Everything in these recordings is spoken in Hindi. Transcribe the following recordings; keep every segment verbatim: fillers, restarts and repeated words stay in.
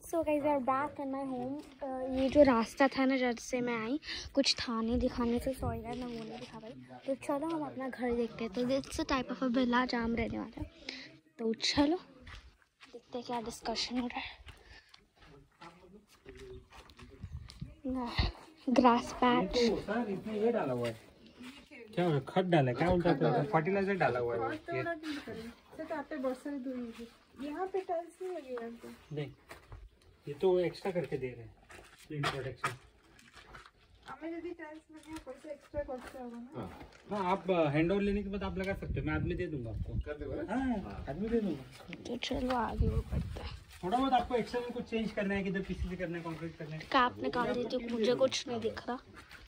So guys we are back in my home. ये जो रास्ता था ना जहाँ से मैं आई, कुछ था नहीं दिखाने से, सॉरी यार मैं वो नहीं दिखा पाई। तो चलो हम अपना घर देखते हैं। तो that's a type of a villa जहाँ हम रहने वाले हैं। तो चलो देखते हैं क्या डिस्कशन हो रहा है। ग्रास पैच सर इसमें ये डाला हुआ है, क्या खत डाला है, क्या बोलता है, फर्टिलाइजर डाला हुआ है। यहाँ पे टाइल्स नहीं लगेगा नहीं, ये तो एक्स्ट्रा करके दे रहे हैं स्क्रीन प्रोटेक्शन। हमें यदि टाइल्स लगे पैसा एक्स्ट्रा कॉस्ट होगा ना। हाँ, आप हैंड ओवर लेने के बाद आप लगा सकते हो, मैं आदमी दे दूंगा आपको। कर देगा? हाँ, आदमी दे दूंगा। तो चलो आगे वो पड़ता है। थोड़ा बहुत आपको एक्स्ट्रा में कुछ चेंज करना है, किधर पीसी से करना है, कंक्रीट करना है। कैप निकाल देती हूँ, मुझे कुछ नहीं दिख रहा।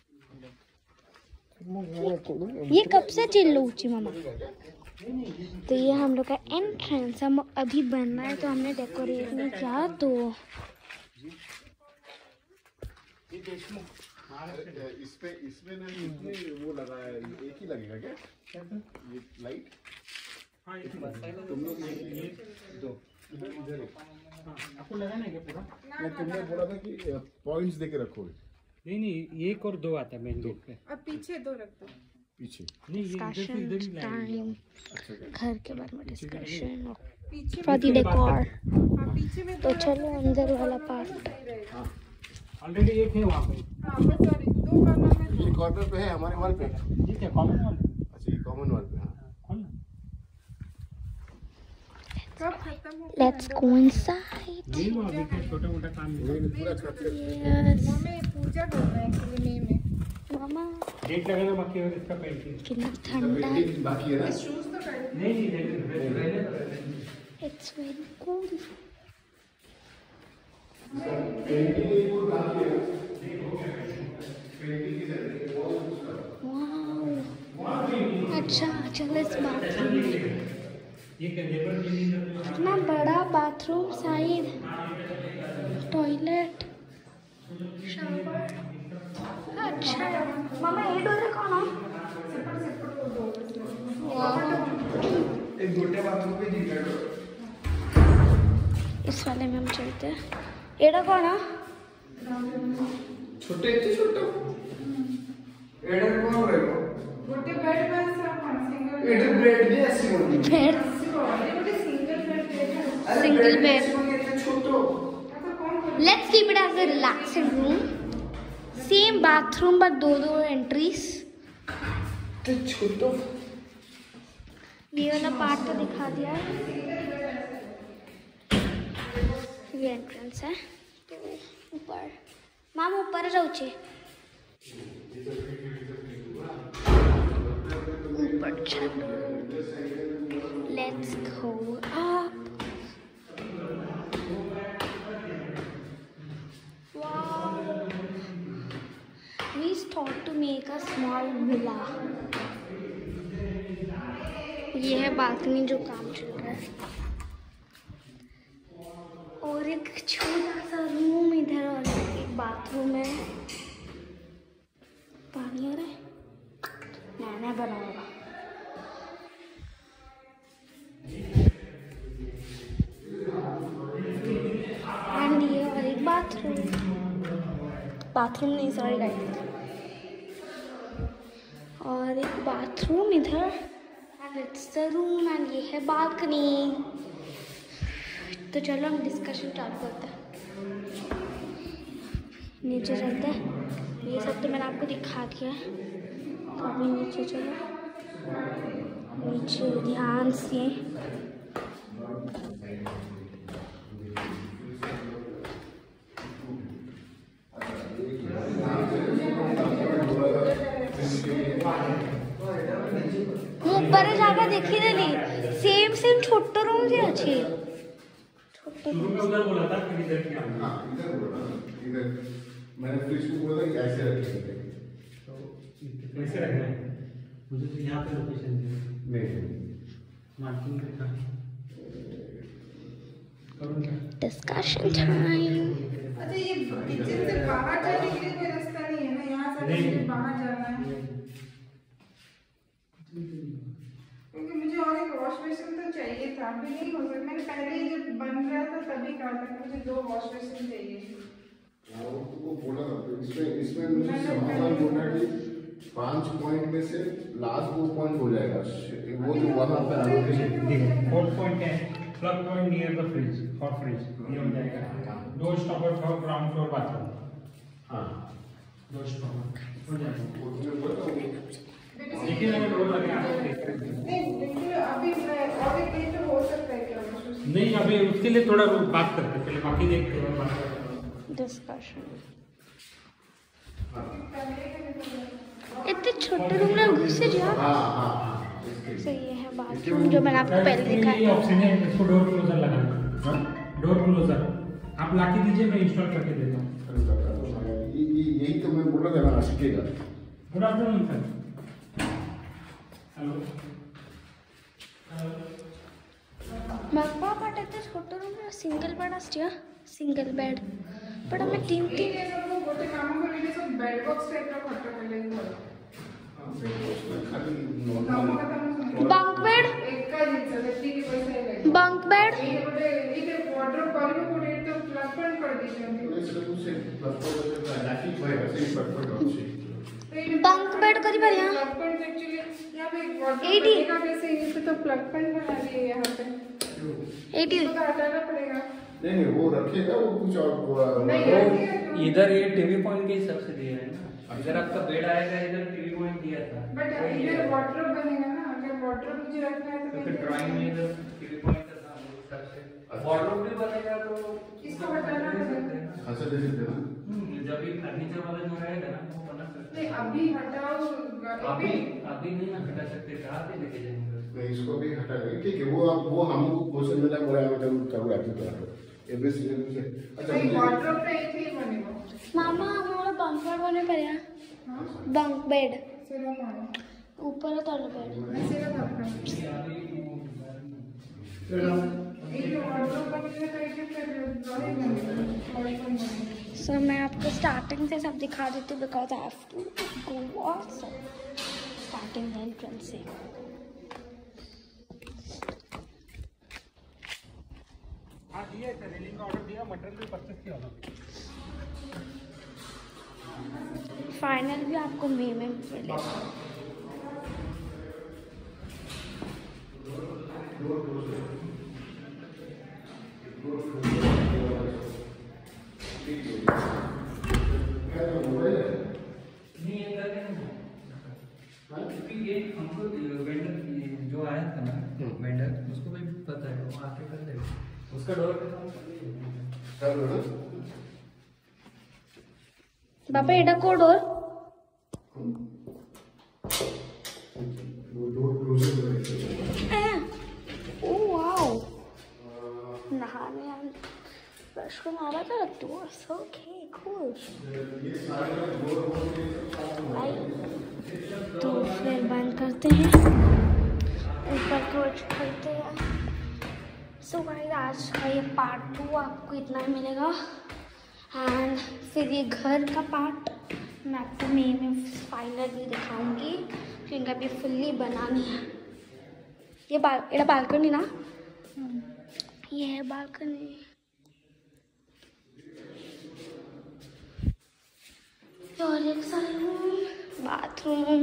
ये कब से चिल्लो ऊंची मामा। तो ये हम लोग का एंट्रेंस हम अभी बनना है, तो हमने डेकोरेट नहीं किया। तो इसमें इसमें ना इसमें वो लगा है, एक ही लगेगा क्या ये लाइट? हाँ, ये तुम लोग ये दो इधर आपको लगाना है क्या पूरा? मैं तुमने बोला था कि पॉइंट्स देके रखोगे। नहीं नहीं, एक और दो आता है मेन गेट पे। और पीछे दो रख दो। पीछे नहीं, ये इधर से इधर ही टाइम अच्छा घर के बारे में डिस्कशन पीछे फॉर द डेकोर। हाँ, पीछे में तो चलो अंदर वाला पार्ट। ऑलरेडी एक है वहाँ पे। हाँ बस सॉरी दो कॉर्नर में। ये कॉर्नर पे है हमारे वॉल पे। ये क्या कॉमन वॉल? अच्छा, ये कॉमन वॉल पे। हाँ, कब खत्म हो? Let's go inside. ये वो अभी का छोटा मोटा काम है। ये पूरा छत पे यस हमें पूजा करना है एक्चुअली मई में। मामा डेट लगाना बाकी है, इसका पेंटिंग कितना ठंडा है। पेंटिंग बाकी है ना। शूज तो कर नहीं नहीं नहीं, इट्स वेरी कूल। पेंटिंग ये पूरा बाकी है। पेंटिंग की वाओ, अच्छा चलो इस बाथरूम में। ये क्या लेबर क्लीनिंग? इतना बड़ा बाथरूम साइड, टॉयलेट, शावर। अच्छा मामा ये डोर कौन है? एक गोटे बाथरूम पे दी कर दो। इस वाले में हम चलते हैं। एड़ा कौन है? छोटे इतने छोटे एडर कौन रहेगा? गोटे बेड में सब सिंगल एडर बेड भी ऐसी होनी है। बेड, गोटे सिंगल बेड है। Single bed. इतने छोटो। Let's keep it as a relaxing room. Same bathroom but दो दो एंट्रीज। तो छोटो। ये वाला पार्ट तो दिखा दिया है। ये एंट्रेंस है। तो ऊपर माम ऊपर जाऊचे, ऊपर चलो। Let's go up. Wow, we thought to make a small villa। ये है बालकनी जो काम चल रहा है, और एक छोटा सा रूम इधर, और एक बाथरूम है। पानी आ रहा है, नया बना होगा। एंड ये और एक बाथरूम, बाथरूम नहीं सॉरी गाइस, और एक बाथरूम इधर, and it's the room, and ये है बालकनी। तो चलो हम डिस्कशन चालू करते हैं, नीचे चलते हैं। ये सब तो मैंने आपको दिखा दिया है, तो अभी नीचे चलो। नीचे ध्यान से, ऊपर जाकर देखी देली सेम सेम छोटा रूम जे अच्छे छोटा रूम। उधर बोला था कि इधर क्या? हाँ, इधर बोला इधर। मैंने फ्रिज को बोला कि ऐसे रखेंगे। तो कैसे रखना है? मुझे तो यहाँ पे लोकेशन दे। नहीं, मार्किंग पे था। करूँगा। Discussion time. अच्छा, ये किचन से बाहर जाने के लिए कोई रास्ता नहीं है ना? यहाँ से नहीं। बाहर जाना है, क्योंकि मुझे और एक वॉश बेसिन तो चाहिए। चाहिए था, अभी नहीं हो सकता। मैंने पहले ही जब बन रहा था तभी कहा था कि मुझे दो वॉश बेसिन चाहिए। हाँ, वो बोला था तो इसमें इसमें मुझे समाधान बोलना है कि पांच पॉइंट में से लास्ट दो पॉइंट हो जाएगा, वो जो वहाँ पे आलोकेशन फोर्थ पॉइंट है plug point near the fridge for fridge, ये हो जाएगा। Door stopper for ground floor bathroom. हाँ, डोर स्टॉपर हो जाएगा। लेकिन अगर डोर लगे नहीं, लेकिन अभी और एक दिन तो हो सकता है क्या? नहीं, अभी उसके लिए थोड़ा बात करते हैं, पहले बाकी देखते हैं, बात करते हैं। डिस्कशन। इतने छोटे रूम में घुसे जाओ। हाँ हाँ हाँ, सही है बाथरूम जो मैंने आपको पहले दिखाया। ये ऑप्शन है, इसको डोर क्लोजर लगाना। डोर क्लोजर आप लाके दीजिए, मैं इंस्टॉल करके देता हूँ। यही तो मैं बोल रहा था ना, सीखेगा। Good afternoon sir. हेलो मगवा पाटे छोटे रूम में सिंगल बेड आसटिया, सिंगल बेड बट हमें तीन तीन गोटे काम करेंगे सब बेड बॉक्स टाइप का खट्टा कर लेंगे। बंक बेड, एक का जिंदा व्यक्ति के पैसे लगे। बंक बेड ये बोले ये वार्डरोब कॉल में कोड तो प्लग पॉइंट कर दीजिए। इसलिए मुझसे प्लग पॉइंट का लाइट होएगा, सही प्लग पॉइंट अच्छी। बंक बेड करी पर यहाँ प्लग पॉइंट एक्चुअली यहाँ पे एक वार्डरोब बनेगा कैसे, ये पे तो प्लग पॉइंट बना दिए यहाँ पे। एटी तो हटाना पड़ेगा। नहीं नहीं, वो रखेगा, वो कुछ और नहीं, इधर ये टीवी पॉइंट के हिसाब से दिया है ना, इधर आपका बेड आएगा, इधर टीवी पॉइंट दिया था। बट इधर वार्डरोब बनेगा ना, अगर वार्डरोब मुझे रखना है तो फिर ड्राइंग में इधर टीवी पॉइंट का था उस हिसाब से वार्डरोब भी बनेगा, तो इसको हटाना पड़ेगा। अच्छा दे सकते हैं ना। हम्म, जब भी फर्नीचर वाला जो रहेगा ना वो बना सकते नहीं हैं। अभी हटाओ, अभी अभी नहीं ना हटा सकते, कहाँ पे लेके जाएंगे उसको? मैं इसको भी हटा देंगे, ठीक है। वो आप वो हमको क्वेश्चन मिला बोला है मतलब कब आते तो आते एबीसी से। अच्छा भाई मुझे वार्डरोब पे एक ही बनेगा। मामा हमारा बंक बेड बने पर यहाँ बंक बेड सिरा पाना ऊपर है तल बेड। मैं सिरा पाना एक वार्डरोब बनेगा तो एक फिर ड्राइंग बनेगा, ड्राइंग बनेगा। सो मैं आपको स्टार्टिंग से सब दिखा देती हूँ because I have to go also. Starting entrance से हाँ दिया है, रेलिंग का ऑर्डर दिया, मटेरियल भी परचेस किया होगा। फाइनल भी आपको मई में मिलेगा। नहीं ये करके ना, क्योंकि ये हमको वेंडर जो आया था ना, वेंडर उसको भी पता है, वो आके कर देगा उसका डोर पे काम कर देगा। बापा एडा कोड और वो डोर क्लोजर ओ वाओ नहाने आने ब्रश को मारा था तो ओके कूल। तो फिर बंद करते हैं, ऊपर को चढ़ते हैं। सो गाइस आज का ये पार्ट टू आपको इतना ही मिलेगा एंड फिर ये घर का पार्ट मैं आपको मई में फाइनली दिखाऊंगी क्योंकि अभी फुल्ली बनानी है। ये बाल एड़ा बालकनी ना, ये है बालकनी। और एक सारा रूम, बाथरूम,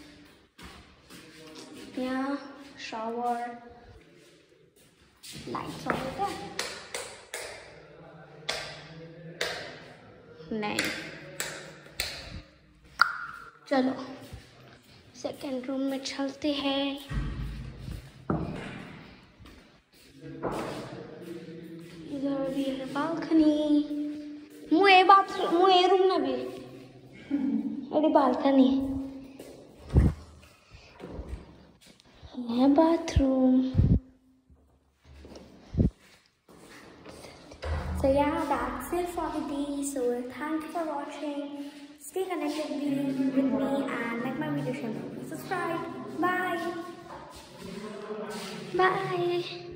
यहाँ शावर, लाइट्स ऑन होता है नहीं। चलो सेकेंड रूम में चलते हैं। इधर भी है बालकनी, मुझे बाथरूम मुझे रूम ना भी अरे बालकनी है bathroom. So yeah, that's it for the day. So thank you for watching. Stay connected with me and like my video, share, subscribe. Bye. Bye.